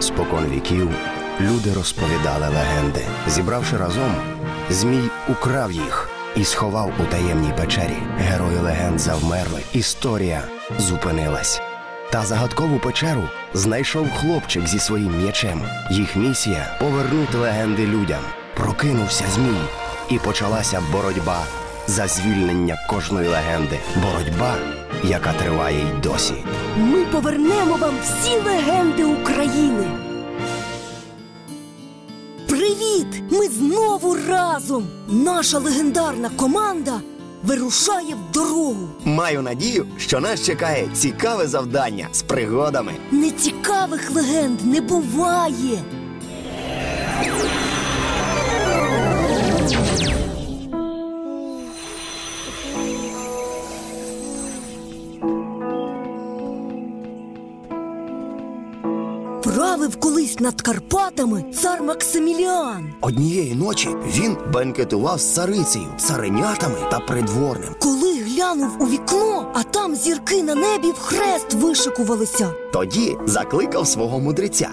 Спокон віків люди розповідали легенди. Зібравши разом, Змій украв їх і сховав у таємній печері. Герої легенд завмерли, історія зупинилась. Та загадкову печеру знайшов хлопчик зі своїм м'ячем. Їх місія – повернути легенди людям. Прокинувся Змій, і почалася боротьба за звільнення кожної легенди. Боротьба, яка триває й досі. Ми повернемо вам всі легенди України. Привіт! Ми знову разом! Наша легендарна команда вирушає в дорогу. Маю надію, що нас чекає цікаве завдання з пригодами. Нецікавих легенд не буває. Правив колись над Карпатами цар Максиміліан. Однієї ночі він бенкетував з царицею, царинятами та придворним. Коли глянув у вікно, а там зірки на небі в хрест вишикувалися. Тоді закликав свого мудреця.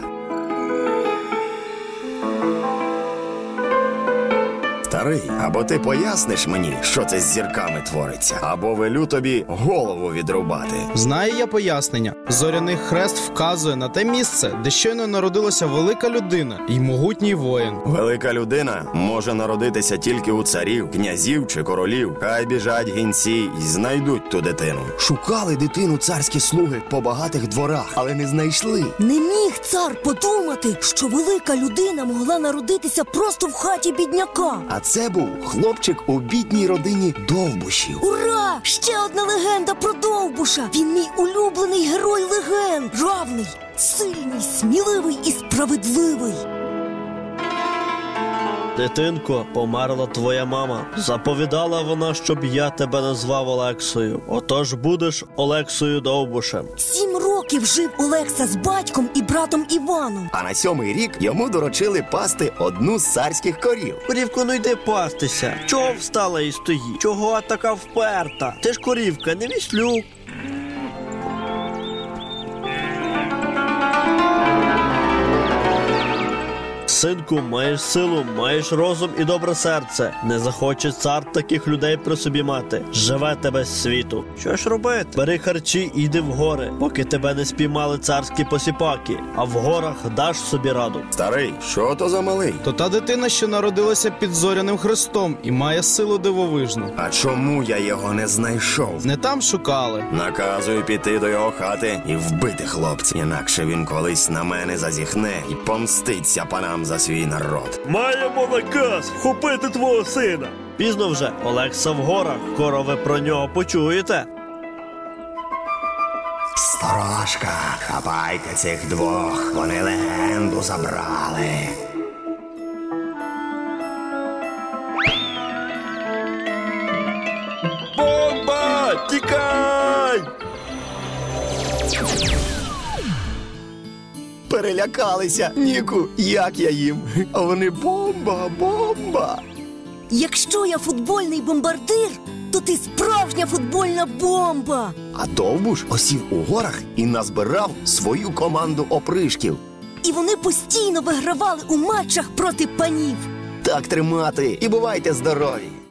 Старий, або ти поясниш мені, що це з зірками твориться, або велю тобі голову відрубати. Знаю я пояснення. Зоряний хрест вказує на те місце, де щойно народилася велика людина і могутній воїн. Велика людина може народитися тільки у царів, князів чи королів. Хай біжать гінці й знайдуть ту дитину. Шукали дитину царські слуги по багатих дворах, але не знайшли. Не міг цар подумати, що велика людина могла народитися просто в хаті бідняка. А це був хлопчик у бідній родині Довбушів. Ура! Ще одна легенда про Довбуша. Він мій улюблений герой легенд. Равний, сильний, сміливий і справедливий. Дитинко, померла твоя мама. Заповідала вона, щоб я тебе назвав Олексою. Отож будеш Олексою Довбушем. 7 років жив Олекса з батьком і братом Іваном. А на 7-й рік йому доручили пасти одну з царських корів. Корівко, ну йди пастися. Чого встала і стоїть? Чого така вперта? Ти ж корівка, не віслюк. Синку, маєш силу, маєш розум і добре серце. Не захоче цар таких людей при собі мати. Живе тебе з світу. Що ж робити? Бери харчі і йди в гори, поки тебе не спіймали царські посіпаки, а в горах даш собі раду. Старий, що то за малий? То та дитина, що народилася під зоряним хрестом і має силу дивовижну. А чому я його не знайшов? Не там шукали. Наказую піти до його хати і вбити хлопця. Інакше він колись на мене зазіхне і помститься панам за свій народ. Маємо наказ вхопити твого сина. Пізно вже, Олекса в горах. Скоро ви про нього почуєте. Сторожка, хапайте цих двох, вони легенду забрали. Бомба! Тікай! Перелякалися. Ніку, як я їм? А вони бомба, бомба. Якщо я футбольний бомбардир, то ти справжня футбольна бомба. А Довбуш осів у горах і назбирав свою команду опришків. І вони постійно вигравали у матчах проти панів. Так тримати і бувайте здорові.